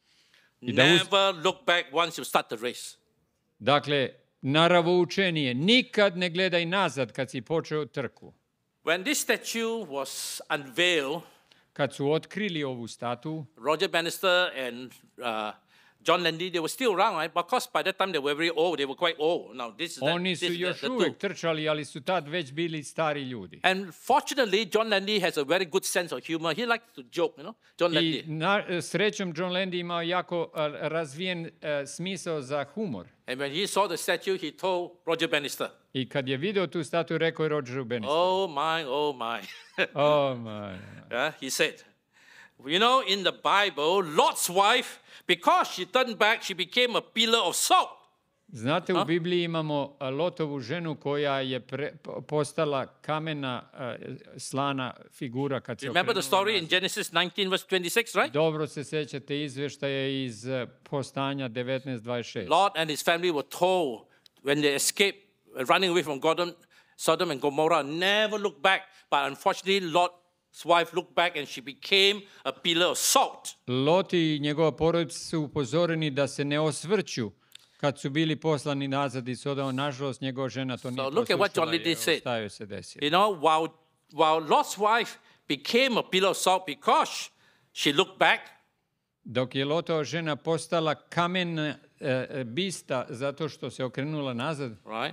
I da uz- never look back once you start the race. Dakle, naravoučenije, nikad ne gledaj nazad kad si počeo trku. When this statue was unveiled, Kad su otkrili ovu statu, Roger Bannister and uh, John Landy, they were still around, right? Because by that time they were very old. They were quite old. Now this is, that, oni this su is the, još the two. uvek trčali, ali su tad već bili stari ljudi. And fortunately, John Landy has a very good sense of humor. He likes to joke, you know, John I Landy. na, srećom John Landy imao jako a, razvijen a, smisao za humor. And when he saw the statue, he told Roger Bannister, I kad je video tu statu, rekao je Rogeru Bannisteru. "Oh my, oh my." Oh, my. Yeah, he said, you know, in the Bible, Lot's wife, because she turned back, she became a pillar of salt. Znate, u Bibliji imamo a, Lotovu ženu koja je pre, po- postala kamena a, slana figura kad se Remember the okrenula story in nazad. Genesis nineteen, verse twenty-six, right? Dobro se sećate izveštaja iz a, Postanja devetnaest dvadeset šest. Lot and his family were told when they escaped, uh, running away from Sodom, Sodom and Gomorrah, never look back. But unfortunately, Lot's wife looked back and she became a pillar of salt. Lot i njegova porodica su upozoreni da se ne osvrću kad su bili poslani nazad iz Sodoma. Nažalost, njegova žena to nije look at what John poslušala Liddy i said. šta joj se desilo. You know, while, while Lot's wife became a pillar of salt because she looked back, Dok je Lotova žena postala kamen e, e, bista zato što se okrenula nazad, right?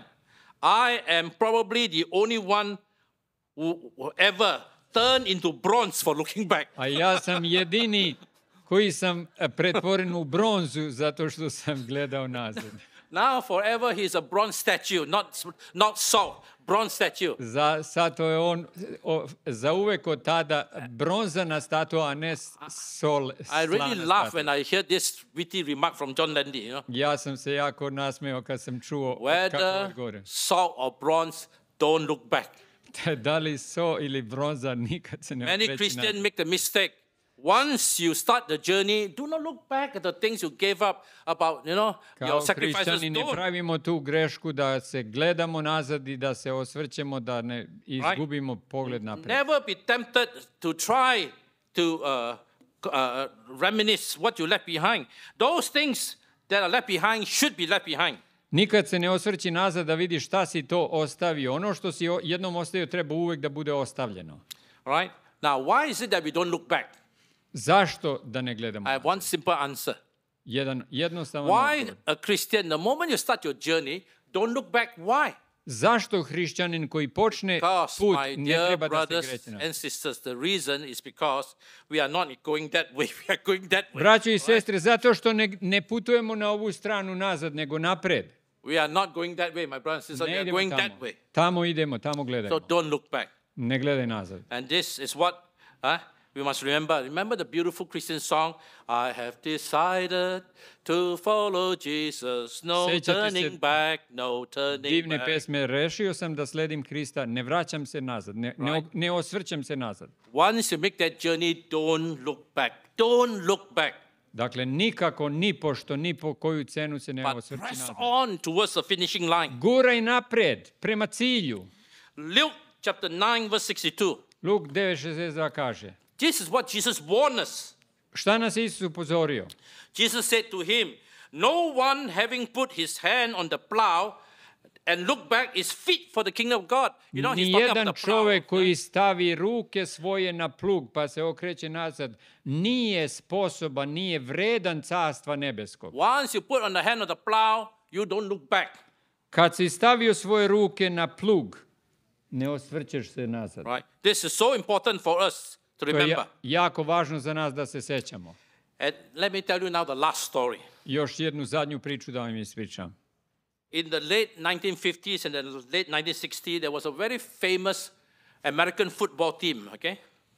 I am probably the only one who, who ever turned into bronze for looking back. a ja sam jedini koji sam e, pretvoren u bronzu zato što sam gledao nazad. Now forever he's a bronze statue, not, not salt, bronze statue. Za, sad to je on o, za uvek od tada bronzana statua, a ne s- sol, I slana really laugh statua. when I hear this witty remark from John Landy, you know. Ja sam se jako nasmeo kad sam čuo kako Whether odgovore. salt or bronze, don't look back. Da li so ili bronza, nikad se ne Many okreći Christians nazad. make the mistake. Once you start the journey, do not look back at the things you gave up about, you know, your Kao sacrifices. hrišćani ne Don't. pravimo tu grešku da se gledamo nazad i da se osvrćemo, da ne izgubimo pogled napred. Never be tempted to try to uh, uh, reminisce what you left behind. Those things that are left behind should be left behind. Nikad se ne osvrći nazad da vidiš šta si to ostavio. Ono što si o- jednom ostavio treba uvek da bude ostavljeno. All right? Now, why is it that we don't look back? Zašto da ne gledamo? I have one simple answer. Jedan jednostavan Why odgovor. a Christian, the moment you start your journey, don't look back? Why? Zašto hrišćanin koji počne Because, put my ne dear treba da se brothers kreće nazad? and sisters, the reason is because we are not going that way. We are going that way. Braćo i sestre, zato što ne, ne putujemo na ovu stranu nazad, nego napred. We are not going that way, my brothers and sisters. We Ne are idemo going tamo. that way. Tamo idemo, tamo So gledajmo. don't look back. Ne gledaj nazad. And this is what uh, we must remember. Remember the beautiful Christian song, I have decided to follow Jesus. No Sećate se turning back, no turning Divne back. pesme, rešio sam da sledim Hrista, ne vraćam se nazad, ne, ne, Right. ne osvrćam se nazad. Once you make that journey, don't look back. Don't look back. Dakle, nikako, ni pošto, ni po koju cenu se ne But osvrći press nazad. on towards the finishing line. Guraj napred, prema cilju. Luke chapter nine, verse sixty-two. Luk devet šezdeset dva kaže. This is what Jesus warned us. Šta nas je Isus upozorio? Jesus said to him, no one having put his hand on the plow and look back is fit for the kingdom of God. You know, he's talking Nijedan about the plow. čovek koji stavi ruke svoje na plug pa se okreće nazad nije sposoban, nije vredan carstva nebeskog. Once you put on the hand of the plow, you don't look back. Kad si stavio svoje ruke na plug, ne osvrćeš se nazad. Right? This is so important for us to To je remember. ja- jako važno za nas da se sećamo. And let me tell you now the last story. Još jednu zadnju priču da vam ispričam. In the late nineteen fifties and the late nineteen sixties, there was a very famous American football team, okay?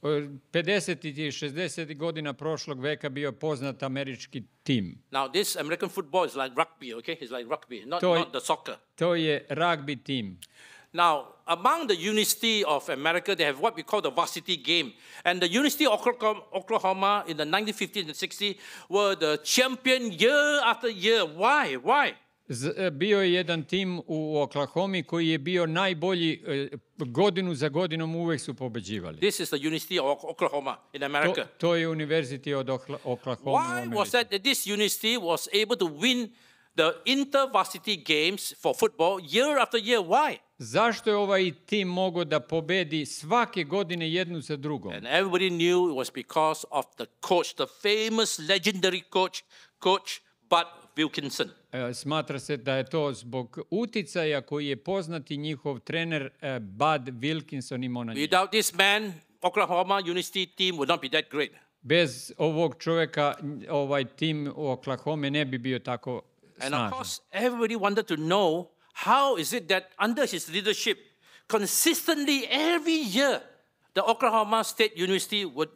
pedesetih i šezdesetih godina prošlog veka bio poznat američki tim. Now, this American football is like rugby, okay? It's like rugby, not, To je- not the soccer. To je ragbi tim. Now, among the University of America, they have what we call the varsity game. And the University of Oklahoma in the nineteen fifties and sixties were the champion year after year. Why? Why? Z- bio je jedan tim u Oklahomi koji je bio najbolji e, godinu za godinom, uvek su pobeđivali. This is the University of Oklahoma in America. To, to je univerzity od Okla- Oklahoma u Why Americi. was that, that this university was able to win the inter-varsity games for football year after year? Why? Zašto je ovaj tim mogao da pobedi svake godine jednu za drugom? And everybody knew it was because of the coach, the famous legendary coach, Coach Bud Wilkinson. E, Smatra se da je to zbog uticaja koji je poznati njihov trener e, Bud Wilkinson imao na njih. Without this man, Oklahoma University team would not be that great. Bez ovog čoveka ovaj tim u Oklahoma ne bi bio tako And of snažan. course, everybody wanted to know how is it that under his leadership, consistently every year, the Oklahoma State University would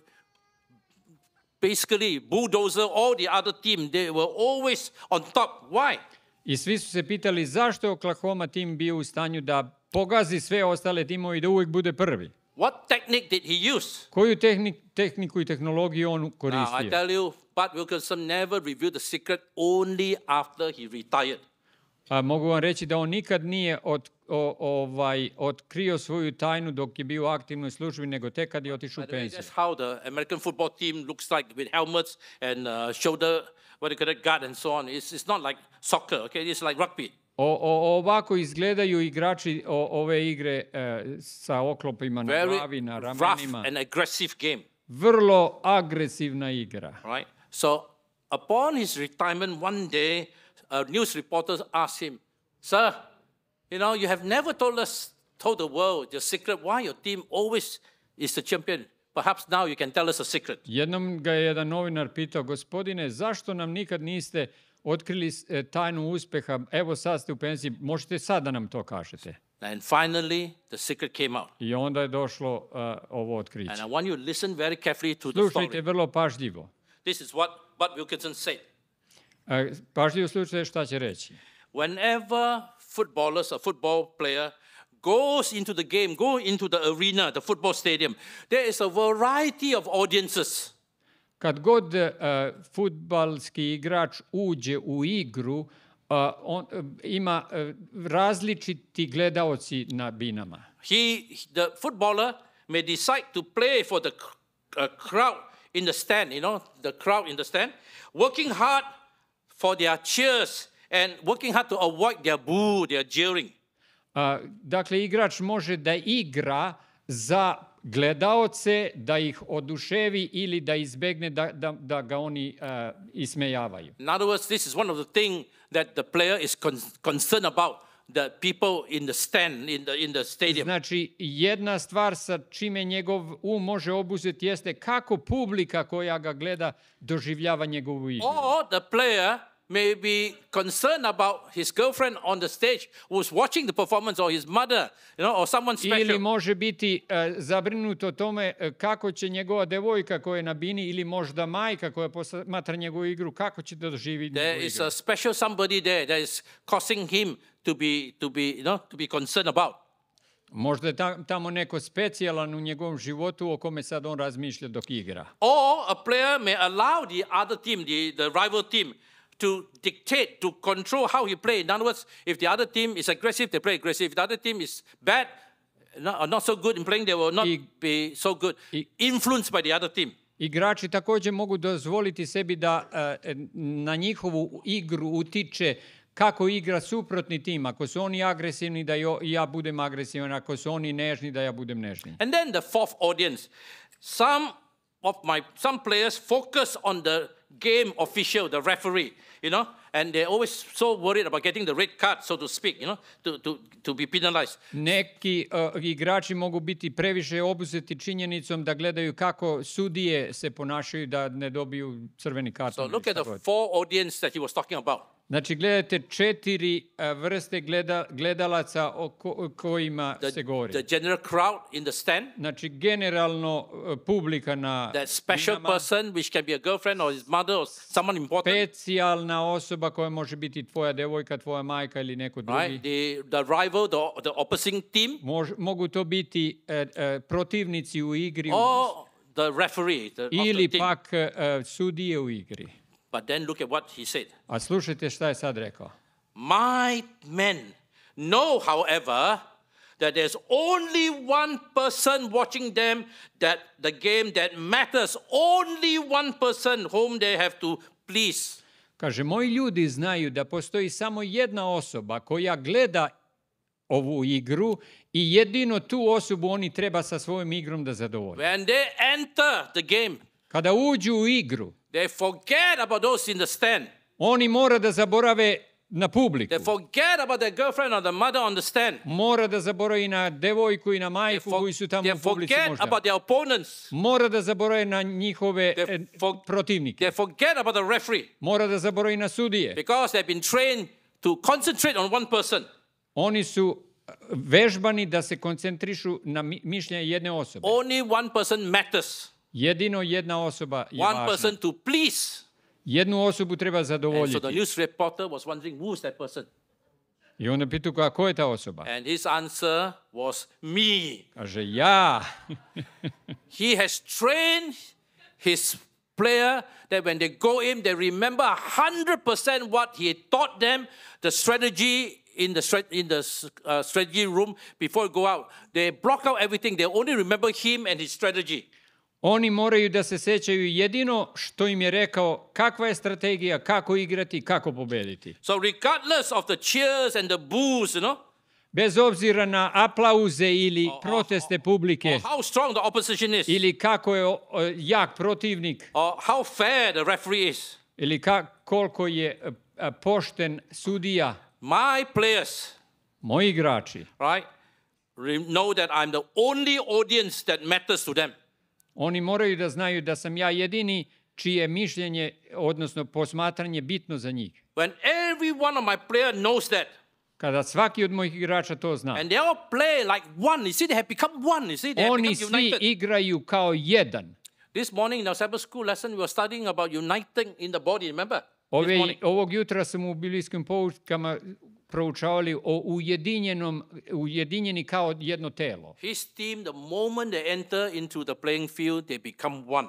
basically bulldozer all the other teams. They were always on top. Why? I svi su se pitali zašto je Oklahoma tim bio u stanju da pogazi sve ostale timove i da uvek bude prvi. What technique did he use? Koju tehnik, tehniku i tehnologiju on Now, I koristio? tell you, Bud Wilkinson never revealed the secret only after he retired. A, mogu vam reći da on nikad nije od, o, ovaj, otkrio svoju tajnu dok je bio u aktivnoj službi, nego tek kad je otišao u By the way, penziju. that's how the American football team looks like with helmets and uh, shoulder, what do you call it, guard and so on. It's, it's not like soccer, okay? It's like rugby. O, o, ovako izgledaju igrači o, ove igre e, sa oklopima na Very glavi, na rough ramenima. and aggressive game, Vrlo agresivna igra. right? So upon his retirement, one day, a news reporter asked him, "Sir, you know, you have never told us, told the world the secret why your team always is the champion. Perhaps now you can tell us a secret." Jednom ga je jedan novinar pitao, gospodine, zašto nam nikad niste otkrili e, tajnu uspeha? Evo sad ste u penziji, možete sad da nam to kažete. And finally, the secret came out. I onda je došlo uh, ovo otkriće. And I want you to listen very carefully to the Slušajte story. vrlo pažljivo. This is what Bud Wilkinson said. E, pažljivo slušajte šta će reći. Whenever footballers, a football player, goes into the game, go into the arena, the football stadium, there is a variety of audiences. Kad god uh, fudbalski igrač uđe u igru, uh, on, uh, ima uh, različiti gledaoci na binama. He, the footballer may decide to play for the uh, crowd in the stand, you know, the crowd in the stand, working hard for their cheers and working hard to avoid their boo, their jeering. Uh, dakle, igrač može da igra za gledaoce, da ih oduševi ili da izbegne da, da, da ga oni uh, ismejavaju. In other words, this is one of the things that the player is con concerned about, the people in the stand, in the, in the stadium. Znači, jedna stvar sa čime njegov um može obuzeti jeste kako publika koja ga gleda doživljava njegovu igru. Or the player may be concerned about his girlfriend on the stage who's watching the performance, or his mother, you know, or someone special. Ili može biti uh, zabrinut o tome uh, kako će njegova devojka koja je na bini ili možda majka koja posmatra njegovu igru, kako će da doživi There njegovu is igru. a special somebody there that is causing him to be, to be, you know, to be concerned about. Možda je ta, tamo neko specijalan u njegovom životu o kome sad on razmišlja dok igra. Or a player may allow the other team, the, the rival team, to dictate, to control how he plays. In other words, if the other team is aggressive, they play aggressive. If the other team is bad, not, or not so good in playing, they will not I- be so good. I- Influenced by the other team. Igrači takođe mogu dozvoliti sebi da uh, na njihovu igru utiče kako igra suprotni tim. Ako su oni agresivni, da jo, ja budem agresivan. Ako su oni nežni, da ja budem nežni. And then the fourth audience. Some of my, some players focus on the game official, the referee, you know, and they're always so worried about getting the red card, so to speak, you know, to, to, to be penalized. Neki uh, igrači mogu biti previše obuzeti činjenicom da gledaju kako sudije se ponašaju da ne dobiju crveni karton. So ili look at šta the god. four audience that he was talking about. Znači, gledajte četiri a, vrste gleda, gledalaca o ko, kojima The, se govori. the general crowd in the stand, Znači, generalno a, publika na that special tribinama, person, which can be a girlfriend or his mother or someone important, specijalna osoba koja može biti tvoja devojka, tvoja majka ili neko drugi. right? The, the rival, the, the opposing team, Mož, mogu to biti e, e, protivnici u igri or the referee the, of ili the team. pak e, sudije u igri. But then look at what he said. A slušajte šta je sad rekao. My men know, however, that there's only one person watching them, that the game that matters, only one person whom they have to please. Kaže, moji ljudi znaju da postoji samo jedna osoba koja gleda ovu igru i jedino tu osobu oni treba sa svojom igrom da zadovolje. When they enter the game, Kada uđu u igru, they forget about those in the stand. oni mora da zaborave na publiku. They forget about their girlfriend or the mother on the stand. Mora da zaboravi na devojku i na They, majku for- koji su tamo they u publici forget možda. about their opponents. Mora da zaboravi na njihove They e, for- protivnike. They forget about the referee Mora da zaboravi na sudije. because they've been trained to concentrate on one person. Oni su vežbani da se koncentrišu na mi- mišljenje jedne osobe. Only one person matters. Jedino jedna osoba je One važna. person to please. Jednu osobu treba And so the zadovoljiti. news reporter was wondering, who is that person? I onda pitu koja, ko je ta osoba? And his answer was me. Kaže, ja. He has trained his player that when they go in, they remember one hundred percent what he taught them, the strategy in the, stra- in the uh, strategy room before they go out. They block out everything. They only remember him and his strategy. Oni moraju da se sećaju jedino što im je rekao kakva je strategija, kako igrati, kako pobediti. So regardless of the cheers and the boos, you know, Bez obzira na aplauze ili proteste publike, or how strong the opposition is, ili kako je o, o, jak protivnik, or how fair the referee is, ili ka, koliko je a, a, pošten sudija, my players, moji igrači, right, re- know that I'm the only audience that matters to them. oni moraju da znaju da sam ja jedini čije mišljenje, odnosno posmatranje bitno za njih. When every one of my players knows that, Kada svaki od mojih igrača to zna, and they all play like one, you see, they have become one, you see, they have oni become svi united. igraju kao jedan. This morning in our Sabbath school lesson, we were studying about uniting in the body, remember? This Ove, morning. ovog jutra sam u biblijskim poučkama proučavali o ujedinjenom, ujedinjeni kao jedno telo. His team, the moment they enter into the playing field, they become one.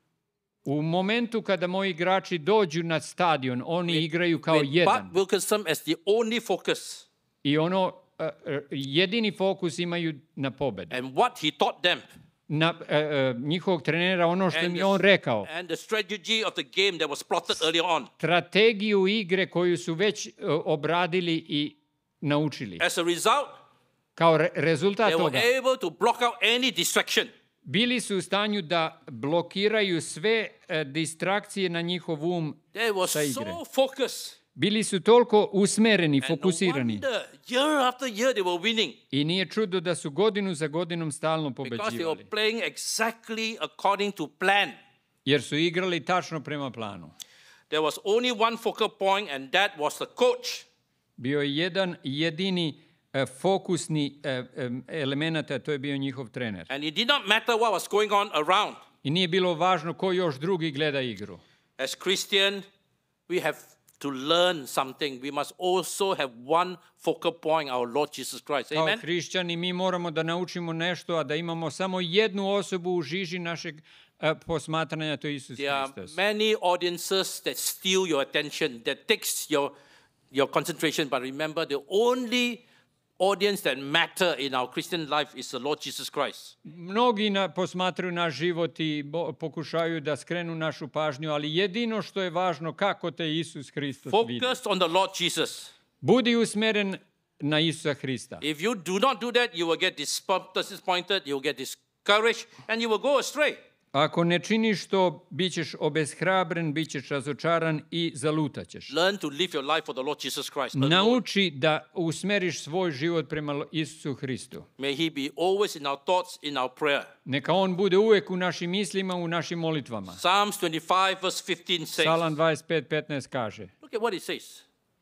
U momentu kada moji igrači dođu na stadion, oni igraju kao With jedan. Bud Wilkinson as the only focus, I ono, uh, uh, jedini fokus imaju na pobedu. and what he taught them, Na uh, uh, njihovog trenera, ono što and im the, je on rekao, and the strategy of the game that was plotted earlier on. strategiju igre koju su već uh, obradili i naučili. As a result, Kao re- rezultat they were toga, able to block out any distraction. bili su u stanju da blokiraju sve uh, distrakcije na njihov um They were sa igre. so focused. Bili su toliko usmereni, And no fokusirani. wonder, year after year, they were winning I nije čudo da su godinu za godinom stalno because they were pobeđivali. playing exactly according to plan. Jer su igrali tačno prema planu. There was only one focal point, and that was the coach. Bio je jedan jedini e, fokusni e, e, element, a to je bio njihov trener. And it did not matter what was going on around. I nije bilo važno ko još drugi gleda igru. As Christian, we have to learn something. We must also have one focal point, our Lord Jesus Christ. Kao Amen? hrišćani mi moramo da naučimo nešto, a da imamo samo jednu osobu u žiži našeg e, posmatranja, to je Isus There are Hristos. many audiences that steal your attention, that takes your, your concentration. But remember, the only audience that matter in our Christian life is the Lord Jesus Christ. Mnogi na, posmatraju naš život i bo, pokušaju da skrenu našu pažnju, ali jedino što je važno kako te Isus Hristos vidi. Focus on the Lord Jesus. Budi usmeren na Isusa Hrista. If you do not do that, you will get disappointed, you will get discouraged, and you will go astray. Ako ne činiš to, bit ćeš obeshrabren, bit ćeš razočaran i zalutaćeš. Learn to live your life for the Lord Jesus Christ alone. Nauči da usmeriš svoj život prema Isusu Hristu. May He be always in our thoughts, in our prayer. Neka on bude uvek u našim mislima, u našim molitvama. Psalms twenty-five verse fifteen says, Psalam dvadeset pet petnaest kaže. look at what it says.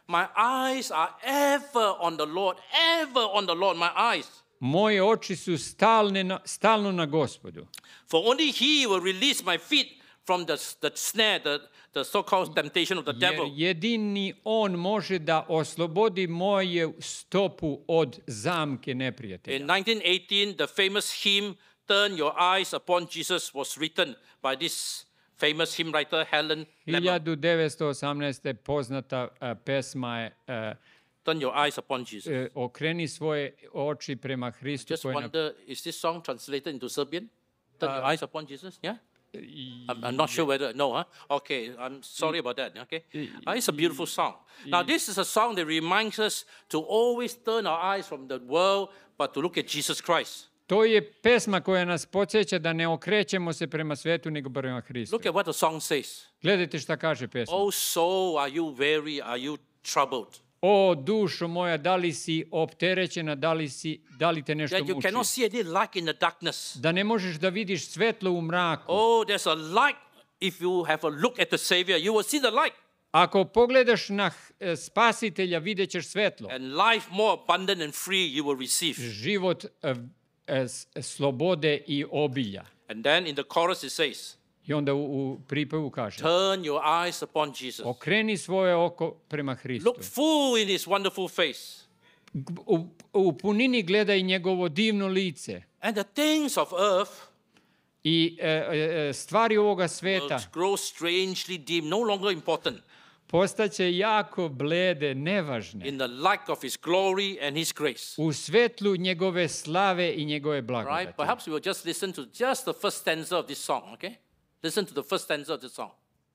My eyes are ever on the Lord, ever on the Lord, my eyes. Moje oči su stalne na, stalno na Gospodu. For only He will release my feet from the, the snare, the, the so-called temptation of the Jer devil. jedini On može da oslobodi moju stopu od zamke neprijatelja. In nineteen eighteen, the famous hymn, Turn Your Eyes Upon Jesus, was written by this famous hymn writer, Helen Lemmer. hiljadu devetsto osamnaeste. poznata uh, pesma je uh, Turn Your Eyes Upon Jesus. uh, Okreni svoje oči prema Hristu. Just koje na- wonder, is this song translated into Serbian? Turn Your Eyes Upon Jesus, yeah? I'm, I'm not sure whether, no, huh? Okay, I'm sorry about that, okay? Uh, it's a beautiful song. Now, this is a song that reminds us to always turn our eyes from the world, but to look at Jesus Christ. To je pesma koja nas podsjeća da ne okrećemo se prema svetu, nego prema Hristu. Look at what the song says. Gledajte šta kaže pesma. Oh, soul, are you weary? Are you troubled? O dušo moja, da li si opterećena, da li, si, da li te nešto That you muči? cannot see any light in the darkness. Da ne možeš da vidiš svetlo u mraku. Oh, there's a light. If you have a look at the Savior, you will see the light. Ako pogledaš na eh, spasitelja, vidjet ćeš svetlo. And life more abundant and free you will receive. Život eh, eh, s- slobode i obilja. And then in the chorus it says, I onda u, u pripevu kaže, turn your eyes upon Jesus. okreni svoje oko prema Hristu. Look full in His wonderful face. U, u punini gledaj njegovo divno lice. And the things of earth I e, e, stvari ovoga will sveta grow strangely dim, no longer important, postaće jako blede, nevažne. in the light of His glory and His grace. U svetlu njegove slave i njegove Right? blagodati. Perhaps we will just listen to just the first stanza of this song, okay? Listen to the first stanza of the song.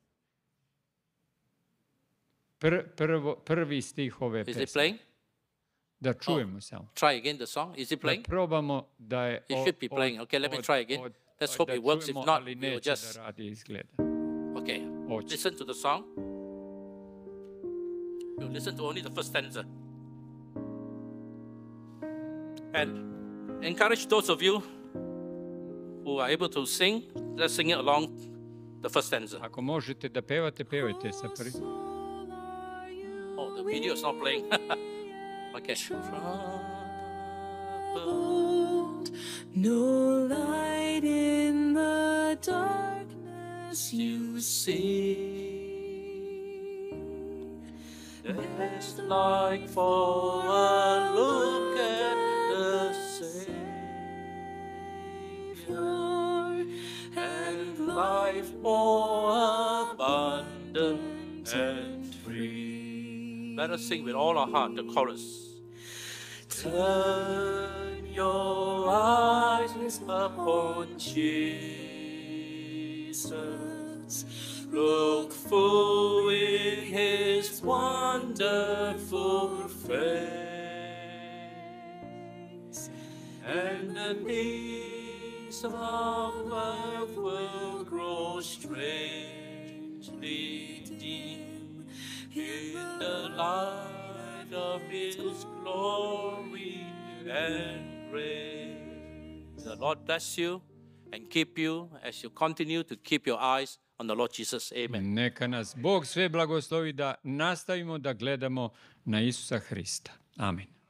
Pr, prvo, prvi stih ove Is it pesme. playing? Da čujemo samo. Try again the song. Is it Da playing? probamo da je... It should be playing. Okay, let me try again. Let's hope da it works. If čujemo, not, ali we will neće just- da radi, izgleda. Okay. Hoće. Listen to the song. We'll listen to only the first stanza. And encourage those of you who are able to sing, let's sing it along the first stanza. Ako možete da pevate, pevajte sa prvi. Oh, the video is not playing. Okay. No light in the darkness you see. There's light for a look at the Savior, and life more abundant and free. Let us sing with all our heart the chorus. Turn your eyes upon Jesus. Look full in His wonderful face, and the things of earth will grow strangely dim in the light of His glory and grace. The Lord bless you and keep you as you continue to keep your eyes on the Lord Jesus. Amen. Neka nas Bog sve blagoslovi da nastavimo da gledamo na Isusa Hrista. Amen.